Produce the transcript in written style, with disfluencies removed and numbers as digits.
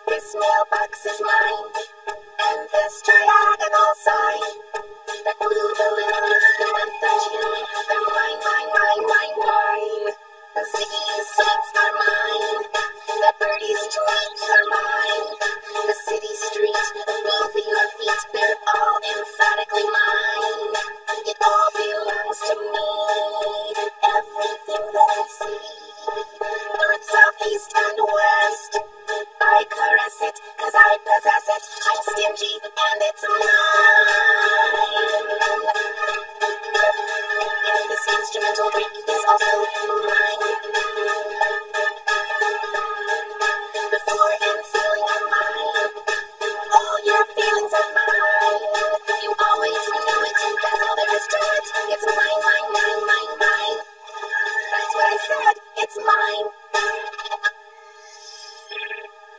This mailbox is mine, and this diagonal sign. The blue balloon, the month of June, they're mine, mine, mine, mine, mine. The city's seats are mine, the birdie's tweets are mine. The city streets, beneath your feet, they're all emphatically mine. It all belongs to me, everything that I see. North, south, east, and west, I caress it, 'cause I possess it. I'm stingy, and it's mine. And this instrumental break is also mine. The floor and ceiling are mine. All your feelings are mine. You always knew it, that's all there is to it. It's mine, mine, mine, mine, mine. That's what I said, it's mine.